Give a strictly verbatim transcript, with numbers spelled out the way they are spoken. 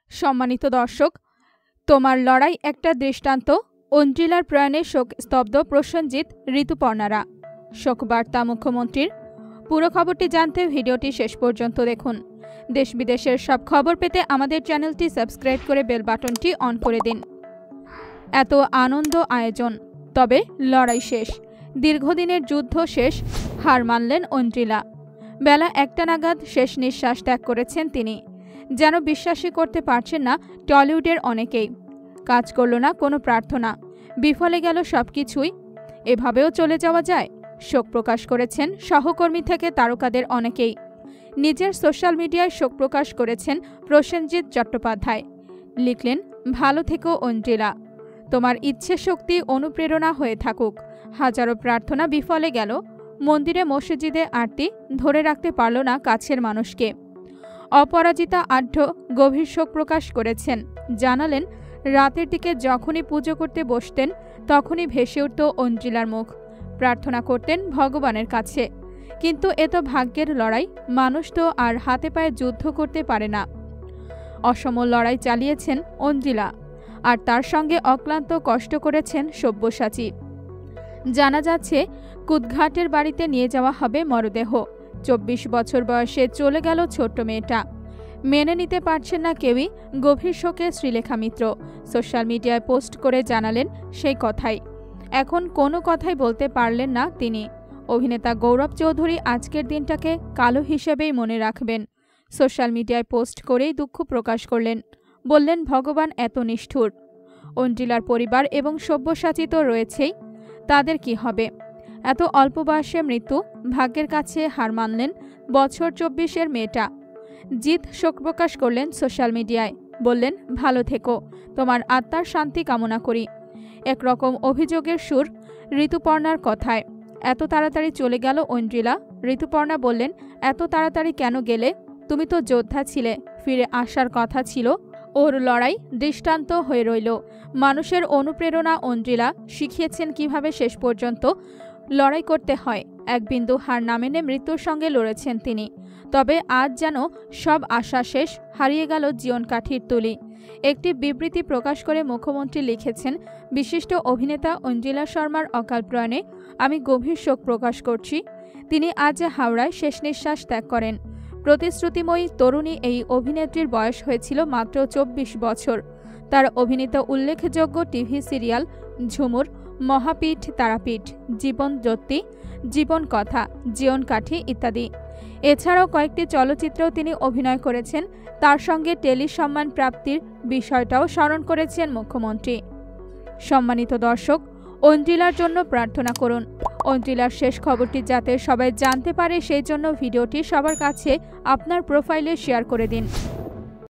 সম্মানিত দর্শক, তোমার লড়াই একটা দৃষ্টান্ত। ঐন্দ্রিলার প্রয়াণে শোক স্তব্ধ প্রসেনজিৎ, ঋতুপর্ণারা। শোকবার্তা মুখ্যমন্ত্রীর। পুরো খবরটি জানতে ভিডিওটি শেষ পর্যন্ত দেখুন। দেশ বিদেশের সব খবর পেতে আমাদের চ্যানেলটি সাবস্ক্রাইব করে বেল বাটনটি অন করে দিন। এত আনন্দ আয়োজন, তবে লড়াই শেষ। দীর্ঘদিনের যুদ্ধ শেষ, হার মানলেন ঐন্দ্রিলা। বেলা একটা নাগাদ শেষ নিঃশ্বাস ত্যাগ করেছেন তিনি। যেন বিশ্বাসই করতে পারছেন না টলিউডের অনেকেই। কাজ করল না কোনো প্রার্থনা, বিফলে গেল সব কিছুই। এভাবেও চলে যাওয়া যায়? শোক প্রকাশ করেছেন সহকর্মী থেকে তারকাদের অনেকেই। নিজের সোশ্যাল মিডিয়ায় শোক প্রকাশ করেছেন প্রসেনজিৎ চট্টোপাধ্যায়। লিখলেন, ভালো থেকো ঐন্দ্রিলা, তোমার ইচ্ছে শক্তি অনুপ্রেরণা হয়ে থাকুক। হাজারো প্রার্থনা বিফলে গেল, মন্দিরে মসজিদে আরতি ধরে রাখতে পারল না কাছের মানুষকে। অপরাজিতা আঢ্য গভীর শোক প্রকাশ করেছেন। জানালেন, রাতের দিকে যখনই পুজো করতে বসতেন তখনই ভেসে উঠত ঐন্দ্রিলার মুখ। প্রার্থনা করতেন ভগবানের কাছে, কিন্তু এ তো ভাগ্যের লড়াই। মানুষ তো আর হাতে পায়ে যুদ্ধ করতে পারে না। অসম লড়াই চালিয়েছেন ঐন্দ্রিলা, আর তার সঙ্গে অক্লান্ত কষ্ট করেছেন সব্যসাচী। জানা যাচ্ছে কুদঘাটের বাড়িতে নিয়ে যাওয়া হবে মরদেহ। চব্বিশ বছর বয়সে চলে গেল ছোট্ট মেয়েটা। মেনে নিতে পারছেন না কেউই। গভীর শোকে শ্রীলেখা মিত্র সোশ্যাল মিডিয়ায় পোস্ট করে জানালেন সেই কথাই। এখন কোনো কথাই বলতে পারলেন না তিনি। অভিনেতা গৌরব চৌধুরী আজকের দিনটাকে কালো হিসেবেই মনে রাখবেন। সোশ্যাল মিডিয়ায় পোস্ট করেই দুঃখ প্রকাশ করলেন। বললেন, ভগবান এত নিষ্ঠুর। ঐন্দ্রিলার পরিবার এবং সব্যসাচী তো রয়েছেই, তাদের কি হবে? এত অল্প বয়সে মৃত্যু, ভাগ্যের কাছে হার মানলেন বছর চব্বিশের মেয়েটা। জিৎ শোক প্রকাশ করলেন সোশ্যাল মিডিয়ায়। বললেন, ভালো থেকো, তোমার আত্মার শান্তি কামনা করি। একরকম অভিযোগের সুর ঋতুপর্ণার কথায়। এত তাড়াতাড়ি চলে গেল ঐন্দ্রিলা। ঋতুপর্ণা বললেন, এত তাড়াতাড়ি কেন গেলে? তুমি তো যোদ্ধা ছিলে, ফিরে আসার কথা ছিল। ওর লড়াই দৃষ্টান্ত হয়ে রইল। মানুষের অনুপ্রেরণা ঐন্দ্রিলা শিখিয়েছেন কিভাবে শেষ পর্যন্ত লড়াই করতে হয়। এক বিন্দু হার না মেনে মৃত্যুর সঙ্গে লড়েছেন তিনি। তবে আজ যেন সব আশা শেষ, হারিয়ে গেল জীবন কাঠির তুলি। একটি বিবৃতি প্রকাশ করে মুখ্যমন্ত্রী লিখেছেন, বিশিষ্ট অভিনেতা ঐন্দ্রিলা শর্মার অকাল প্রয়াণে আমি গভীর শোক প্রকাশ করছি। তিনি আজ হাওড়ায় শেষ নিঃশ্বাস ত্যাগ করেন। প্রতিশ্রুতিময়ী তরুণী এই অভিনেত্রীর বয়স হয়েছিল মাত্র চব্বিশ বছর। তার অভিনীত উল্লেখযোগ্য টিভি সিরিয়াল ঝুমুর, মহাপীঠ, তারাপীঠ, জীবন জ্যোতি, জীবন কথা, জীবন কাঠি ইত্যাদি। এছাড়াও কয়েকটি চলচ্চিত্রেও তিনি অভিনয় করেছেন। তার সঙ্গে টেলি সম্মান প্রাপ্তির বিষয়টাও স্মরণ করেছেন মুখ্যমন্ত্রী। সম্মানিত দর্শক, ঐন্দ্রিলার জন্য প্রার্থনা করুন। ঐন্দ্রিলার শেষ খবরটি যাতে সবাই জানতে পারে সেই জন্য ভিডিওটি সবার কাছে আপনার প্রোফাইলে শেয়ার করে দিন।